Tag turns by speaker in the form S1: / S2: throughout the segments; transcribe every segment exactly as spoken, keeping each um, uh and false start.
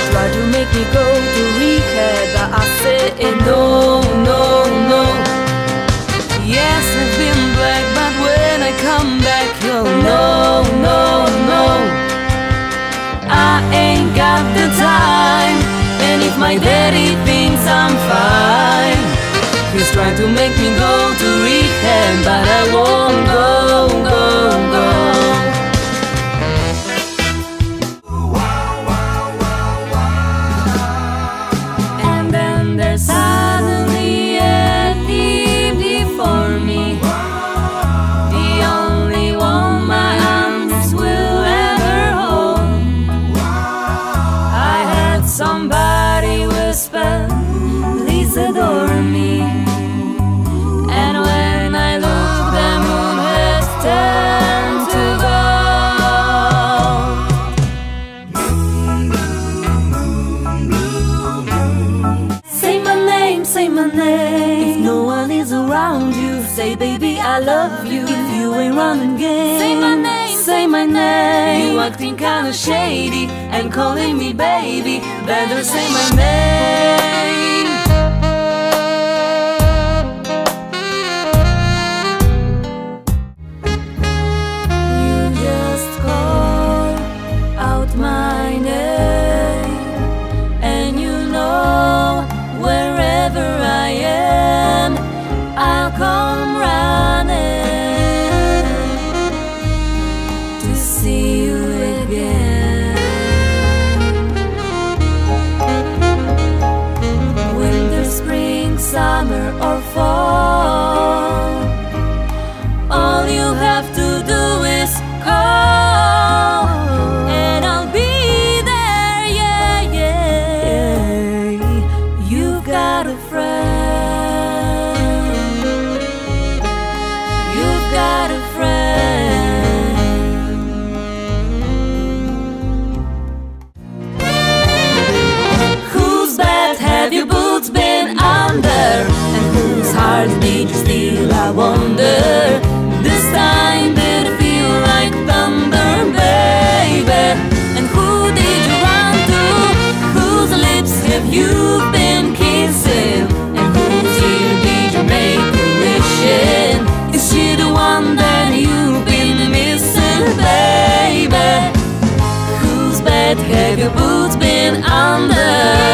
S1: try to make me go to rehab, but I say no, no, no. Yes, I've been black, but when I come back, you'll no, no, no. I ain't got the time, and if my daddy thinks I'm fine, he's trying to make me go to rehab, but I won't go, go, go. And then there's suddenly an evening for me, the only one my arms will ever hold. I had somebody whisper, please adore me. And when I look, the moon has turned to gold. Say my name, say my name. If no one is around you, say baby I love you. If you ain't running game, say my name, say my name. You acting kinda shady and calling me baby, better say my name. My name, and you know wherever I am, I'll come running to see you again. Winter, spring, summer or fall, all you have to do is call. Did you steal, I wonder? This time did it feel like thunder, baby? And who did you run to? Whose lips have you been kissing? And whose ear did you make a wish in? Is she the one that you've been missing, baby? Whose bed have your boots been under?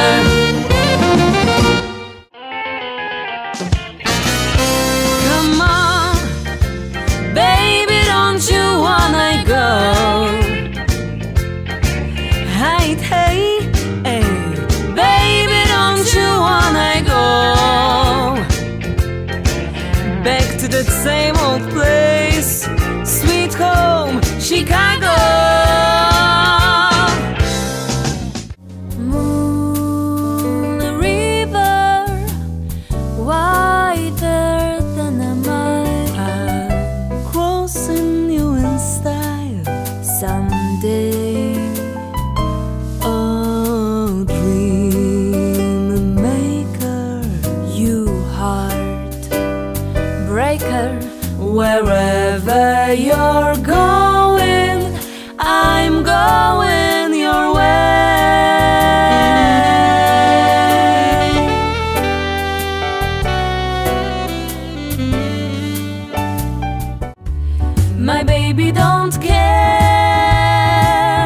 S1: That same old place, sweet home, Chicago. Moon, a river, whiter than a mile. I'm crossing you in style someday. Oh, dream maker, you heart breaker, wherever you're going, I'm going your way. My baby don't care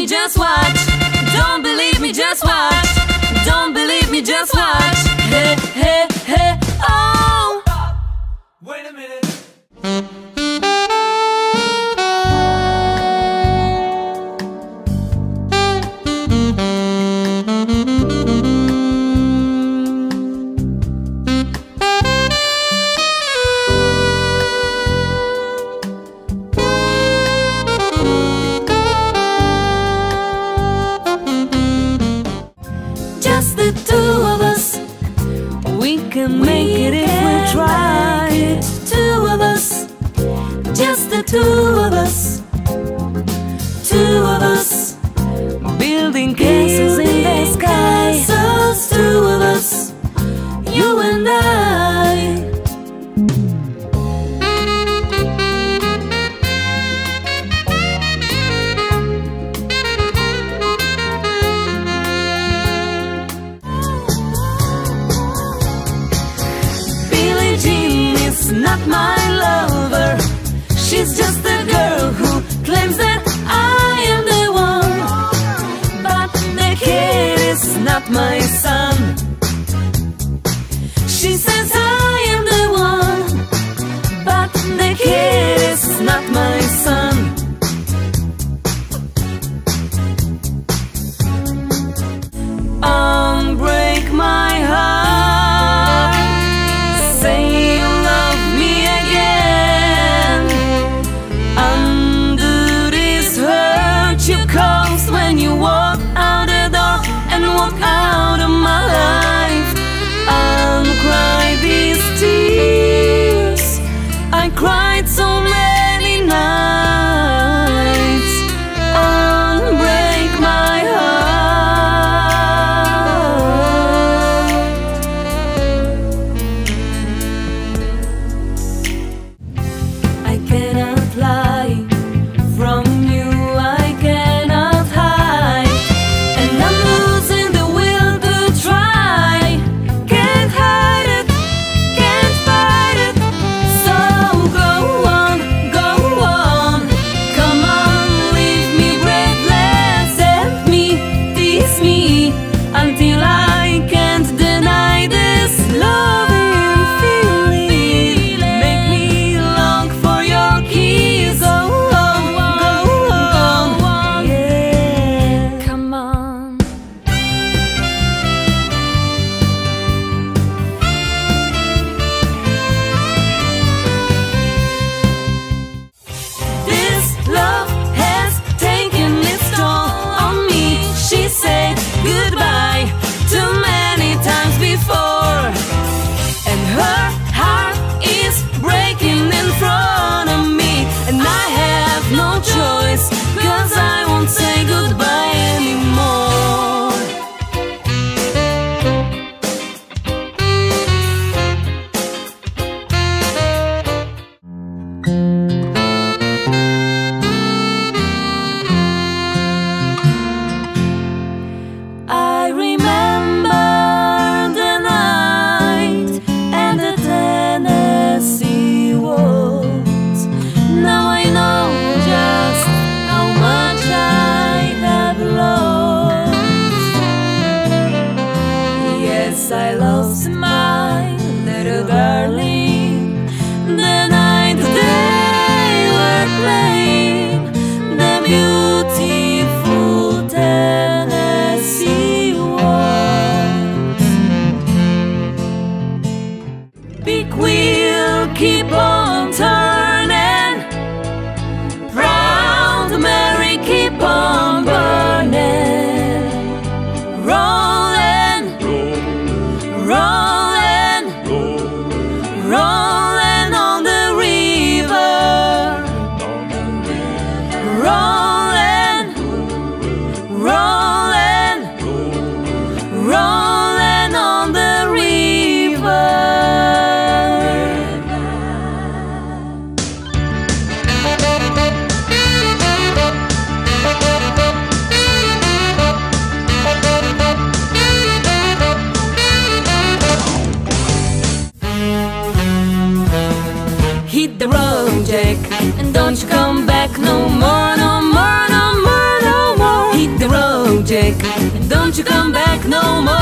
S1: me, just watch. Don't believe me, just watch. Don't believe me, just watch. Hey, hey, hey, oh.
S2: Wait a minute.
S1: Just the two of us, we can make it if we try. Two of us, just the two of us. Two of us, building castles in the sky. Castles, two of us, you and I. Billie Jean is not my lover. She's just a girl who claims that I am the one. But the kid is not my son. She says I am the one, but the kid is not my son. Unbreak my heart, say you love me again. Undo this hurt you caused when you walk out the door and walk out of my life. Uncry these tears I cried so many nights. Unbreak my heart. I cannot lie from you, I cannot hide, and I'm losing the will to try. Can't hide it, can't fight it. So go on, go on. Come on, leave me breathless. Tempt me, tease me, until I can't deny this loving feeling. Make me long for your kiss. Go on, go on, yeah. Come on. This love has taken its toll on me. She said goodbye too many times before, and her heart is breaking in front of me. And I have no choice, 'cause I won't say goodbye anymore. I remember the night and the Tennessee waltz. Now I know just how much I have lost. Yes, I lost my little darling the night they were playing the beautiful Tennessee waltz. Big wheel keep on turning, proud Mary keep on burning, rolling, rolling, rolling on the river, rolling, rolling, rolling on the river. Hit the road, Jack, and don't you come back no more, no more, no more, no more. Won't you come back no more?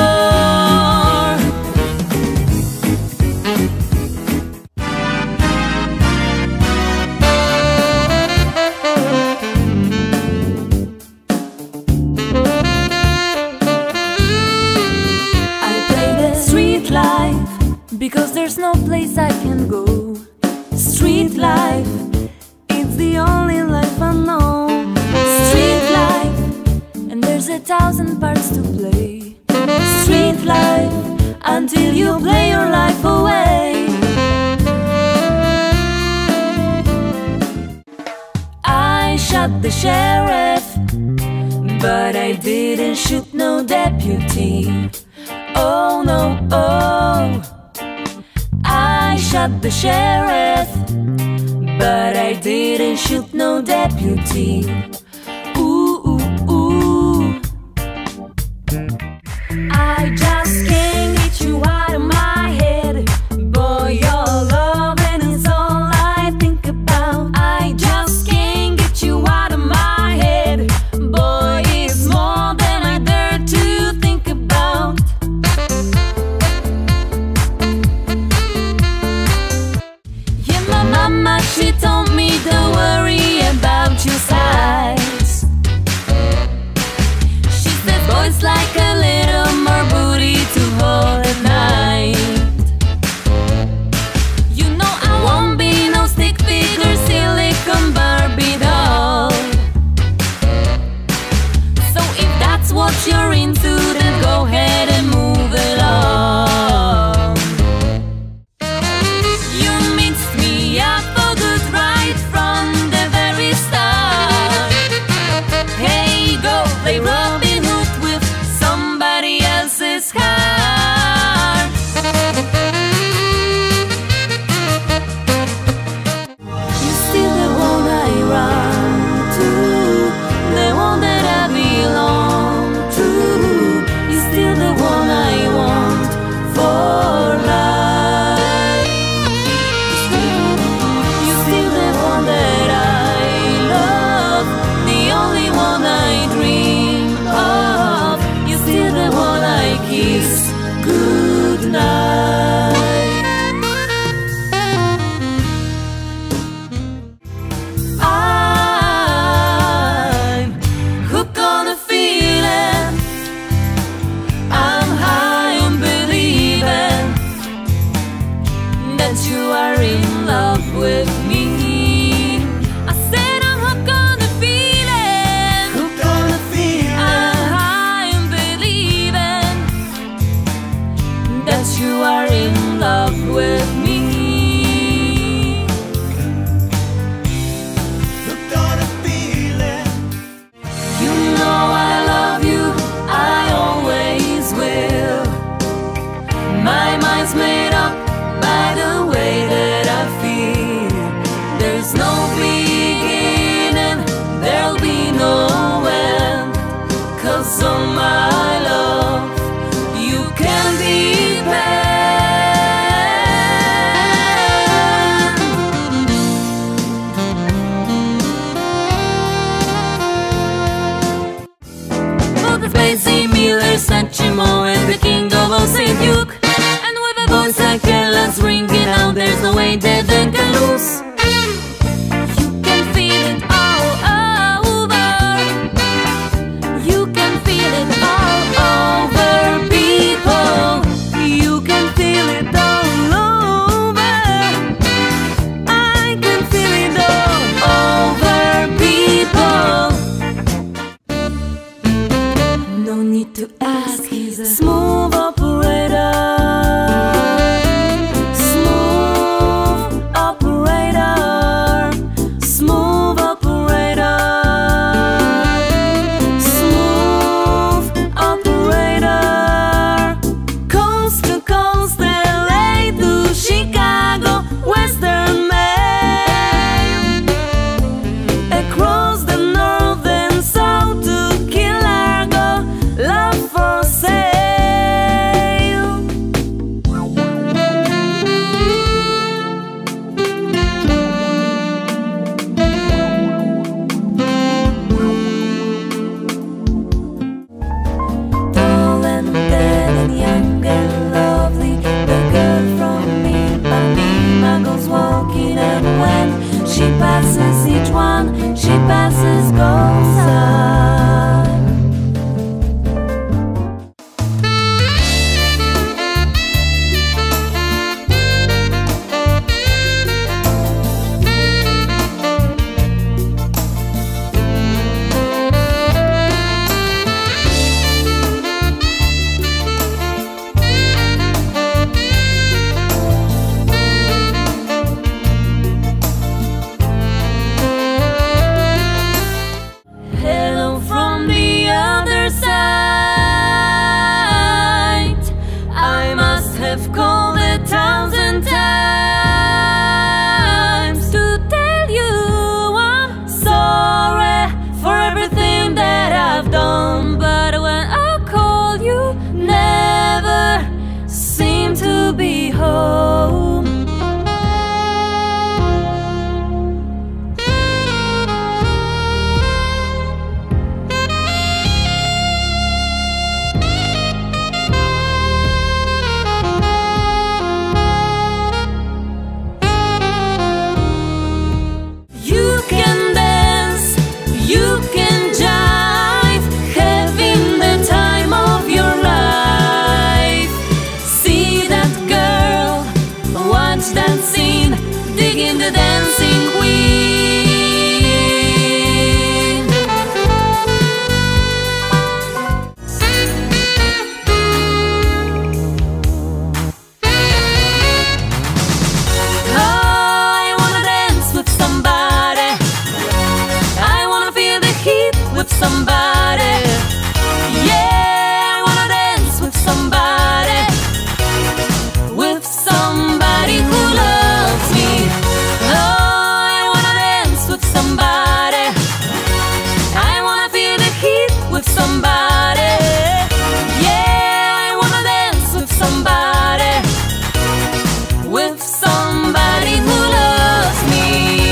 S1: I play the street life because there's no place I can go. Street life, it's the only life I know. Street life, and there's a thousand parts to play. Street life, until you play your life away. I shot the sheriff, but I didn't shoot no deputy. Oh no, oh. I shot the sheriff, but I didn't shoot no deputy. Ooh, ooh, ooh. I just can't get you out of my head. Boy, your loving is all I think about. I just can't get you out of my head. Boy, it's more than I dare to think about. Yeah, my mama, she told me don't worry about your size. She said boys like a little more booty to hold at night. You know I won't be no stick figure silicone Barbie doll. So if that's what you're into, then go ahead and move it on. You mixed me up for good right from the very start. Hey, go play Robin Hood with somebody else's heart. You're still the one I run to, the one that I belong to. You're still the one I want for life. You're still the one that I love, the only one I dream of. You're still the one I kiss goodnight. I'm hooked on a feeling. I'm high on believing that you are in love with me. I said I'm hooked on the feeling.
S2: Hooked on a feeling.
S1: I'm high on believing that you are in love with me.
S2: Hooked on a feeling.
S1: You know I love you, I always will. My mind's made up by the way that I feel. There's no beginning, there'll be no end. 'Cause on my love, you can depend. have called a thousand times to tell you I'm sorry for everything that I've done, but when I call you, never seem to be home. That scene, digging the dancing queen. I wanna dance with somebody. I wanna feel the heat with somebody. Yeah, I wanna dance with somebody. With somebody who loves me. Oh, I wanna dance with somebody. I wanna feel the heat with somebody. Yeah, I wanna dance with somebody. With somebody who loves me.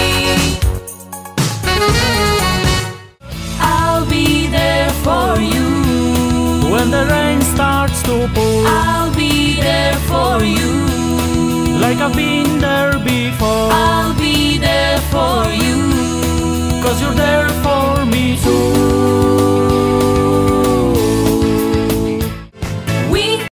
S1: I'll be there for you
S3: when the rain starts to pour.
S1: I'll be there for you
S3: Like I've been there before.
S1: I'll be there for you,
S3: 'Cause you're there for me too.